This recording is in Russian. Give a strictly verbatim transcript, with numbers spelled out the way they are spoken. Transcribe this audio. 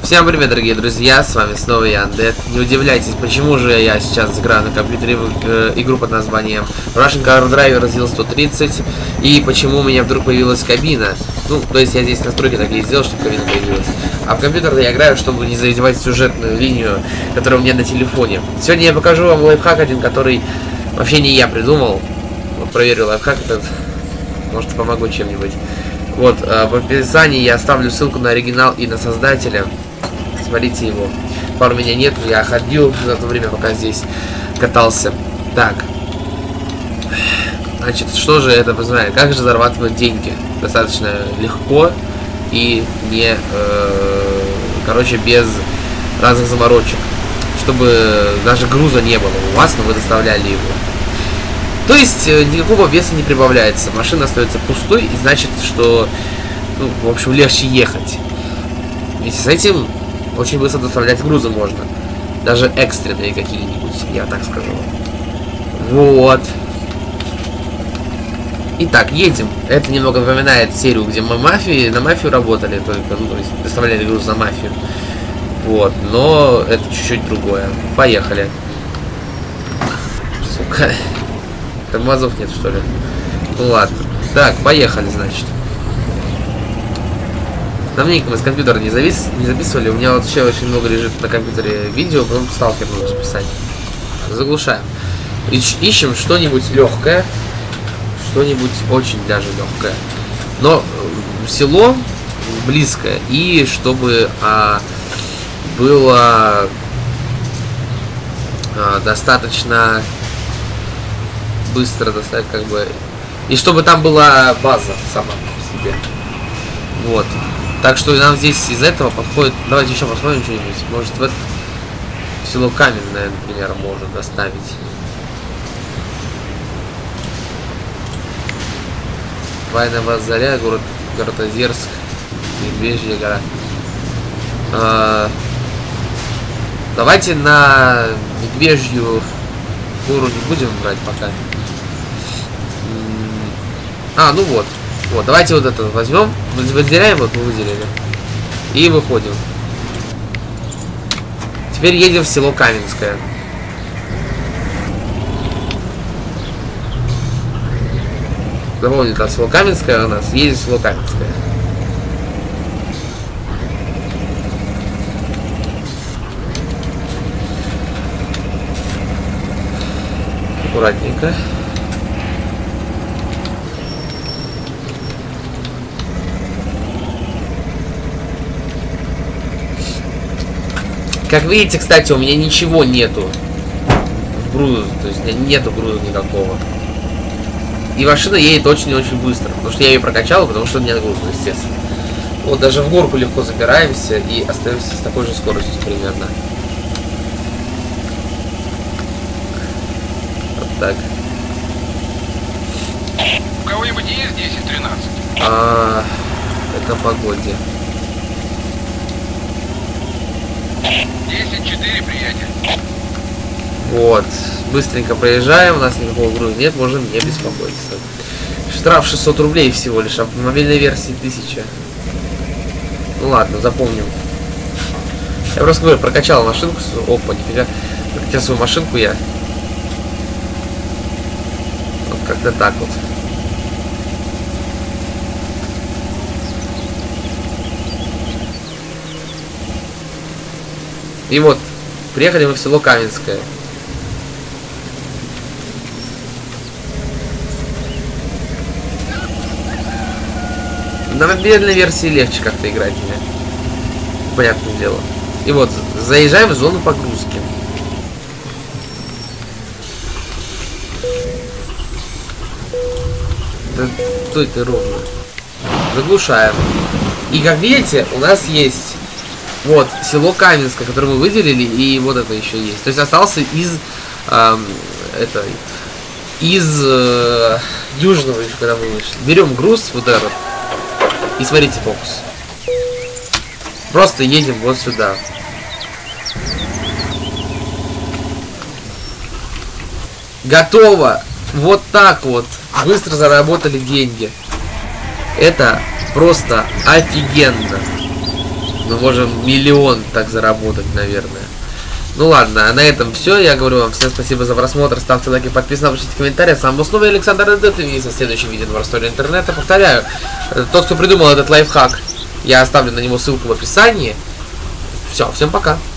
Всем привет, дорогие друзья, с вами снова я, Undead. Не удивляйтесь, почему же я сейчас играю на компьютере в э, игру под названием Russian Car Driver Zil сто тридцать, и почему у меня вдруг появилась кабина. Ну, то есть я здесь настройки такие сделал, чтобы кабина появилась. А в компьютер я играю, чтобы не задевать сюжетную линию, которая у меня на телефоне. Сегодня я покажу вам лайфхак один, который вообще не я придумал. Вот проверю лайфхак этот, может помогу чем-нибудь. Вот, э, в описании я оставлю ссылку на оригинал и на создателя. Смотрите его. Пару меня нет, я ходил за то время, пока здесь катался. Так. Значит, что же это вы знаете? Как же зарабатывать деньги? Достаточно легко и не, э, короче, без разных заморочек. Чтобы даже груза не было у вас, но вы доставляли его. То есть никакого веса не прибавляется. Машина остается пустой, и значит, что, ну, в общем, легче ехать. Ведь с этим очень быстро доставлять грузы можно. Даже экстренные какие-нибудь, я так скажу. Вот. Итак, едем. Это немного напоминает серию, где мы мафии, на мафию работали, только, ну, то есть доставляли груз на мафию. Вот, но это чуть-чуть другое. Поехали. Сука. Тормозов нет, что ли? Ну ладно. Так, поехали, значит. Давненько мы с компьютера не, завис, не записывали. У меня вообще очень много лежит на компьютере видео, потом сталкер нужно записать. Заглушаем. Ищ, ищем что-нибудь легкое. Что-нибудь очень даже легкое. Но село близкое. И чтобы а, было а, достаточно быстро достать, как бы. И чтобы там была база сама по себе. Вот. Так что нам здесь из этого подходит. Давайте еще посмотрим что-нибудь. Может, в это село Каменное, например, можно доставить. Вайнова заря, город Городозерск, Медвежья гора. А, давайте на Медвежью гору не будем брать пока. А, ну вот. Вот, давайте вот это возьмем, выделяем, вот мы выделили. И выходим. Теперь едем в село Каменское. Запомните, там село Каменское у нас, едем в село Каменское. Аккуратненько. Как видите, кстати, у меня ничего нету в грузу, то есть у меня нету груза никакого. И машина едет очень-очень быстро, потому что я ее прокачал, потому что нет груза, естественно. Вот даже в горку легко забираемся и остаемся с такой же скоростью примерно. Вот так. У кого-нибудь есть десять тринадцать? А, это погоде. десять четыре, приятель. Вот. Быстренько проезжаем, у нас никакого груза нет, можем не беспокоиться. Штраф шестьсот рублей всего лишь, а в мобильной версии тысяча. Ну ладно, запомним. Я просто говорю, прокачал машинку. Опа, нифига. Прокачал свою машинку я. Вот как-то так вот. И вот, приехали мы в село Каменское. На мобильной версии легче как-то играть мне. Понятное дело. И вот, заезжаем в зону погрузки. Да стой ты ровно. Заглушаем. И как видите, у нас есть вот село Каменское, которое мы выделили, и вот это еще есть. То есть остался из э, это, из э, южного еще, когда мы вышли. Берем груз вот этот. И смотрите фокус. Просто едем вот сюда. Готово. Вот так вот. Быстро заработали деньги. Это просто офигенно. Мы можем миллион так заработать, наверное. Ну ладно, а на этом все. Я говорю вам всем спасибо за просмотр. Ставьте лайки, подписывайтесь, пишите комментарии. С вами был снова Александр Реддет. И видимся в следующем видео в истории интернета. Повторяю, тот, кто придумал этот лайфхак, я оставлю на него ссылку в описании. Все, всем пока.